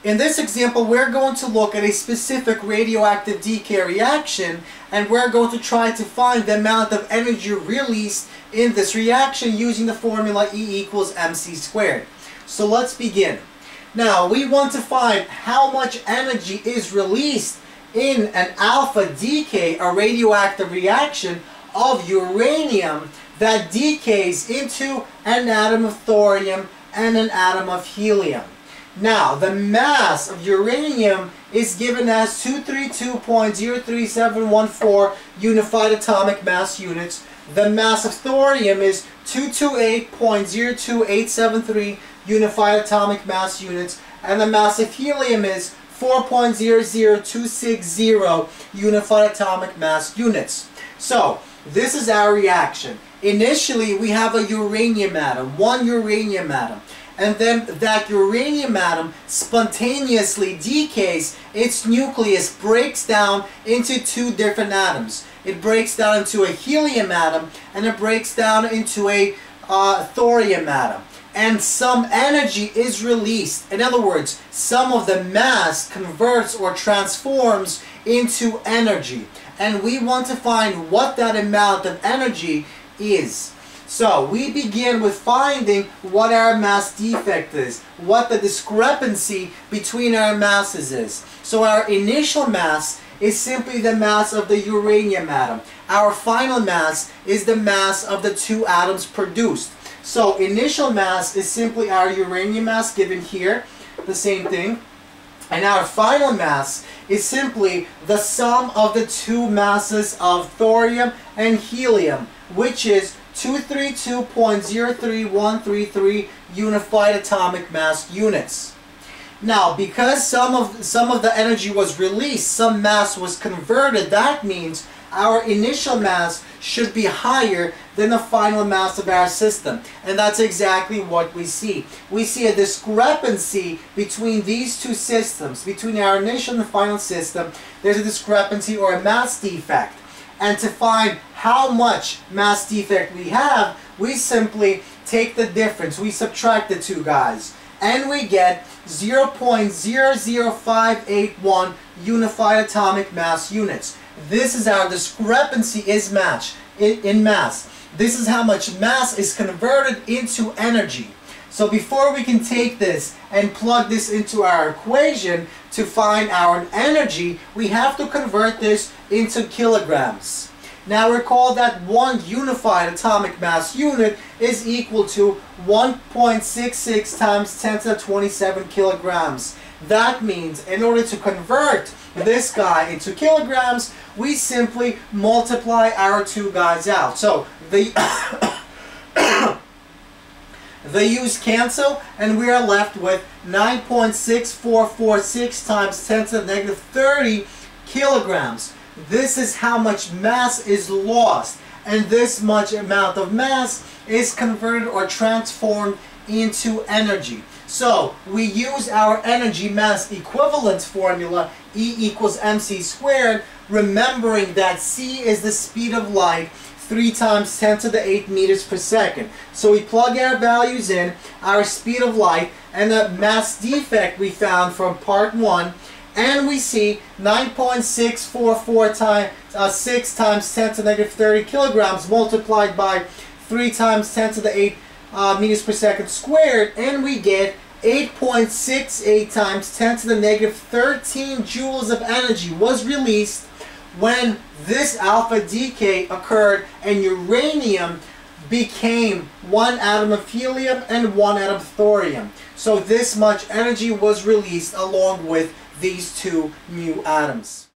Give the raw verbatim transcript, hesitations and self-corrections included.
In this example, we're going to look at a specific radioactive decay reaction, and we're going to try to find the amount of energy released in this reaction using the formula E equals mc squared. So let's begin. Now, we want to find how much energy is released in an alpha decay, a radioactive reaction of uranium that decays into an atom of thorium and an atom of helium. Now, the mass of uranium is given as two hundred thirty-two point zero three seven one four unified atomic mass units. The mass of thorium is two hundred twenty-eight point zero two eight seven three unified atomic mass units. And the mass of helium is four point zero zero two six zero unified atomic mass units. So, this is our reaction. Initially, we have a uranium atom, one uranium atom. And then that uranium atom spontaneously decays. Its nucleus breaks down into two different atoms. It breaks down into a helium atom, and it breaks down into a uh, thorium atom. And some energy is released. In other words, some of the mass converts or transforms into energy. And we want to find what that amount of energy is. So we begin with finding what our mass defect is, what the discrepancy between our masses is. So our initial mass is simply the mass of the uranium atom. Our final mass is the mass of the two atoms produced. So initial mass is simply our uranium mass given here, the same thing. And our final mass is simply the sum of the two masses of thorium and helium, which is two hundred thirty-two point zero three one three three unified atomic mass units. Now, because some of some of the energy was released, some mass was converted, that means our initial mass should be higher than the final mass of our system. And that's exactly what we see. We see a discrepancy between these two systems, between our initial and final system. There's a discrepancy or a mass defect. And to find how much mass defect we have, we simply take the difference. We subtract the two guys. And we get zero point zero zero five eight one unified atomic mass units. This is our discrepancy is match, in, in mass. This is how much mass is converted into energy. So before we can take this and plug this into our equation to find our energy, we have to convert this into kilograms. Now recall that one unified atomic mass unit is equal to one point six six times ten to the twenty-seven kilograms. That means in order to convert this guy into kilograms, we simply multiply our two guys out. So the the U's cancel, and we are left with nine point six four four six times ten to the negative thirty kilograms. This is how much mass is lost, and this much amount of mass is converted or transformed into energy. So we use our energy mass equivalence formula, E equals mc squared, remembering that c is the speed of light, three times ten to the eighth meters per second. So we plug our values in, our speed of light, and the mass defect we found from part one, and we see nine point six four four times uh, six times ten to the negative thirty kilograms multiplied by three times ten to the eighth uh, meters per second squared, and we get eight point six eight times ten to the negative thirteen joules of energy was released when this alpha decay occurred and uranium became one atom of helium and one atom of thorium. So this much energy was released along with these two new atoms.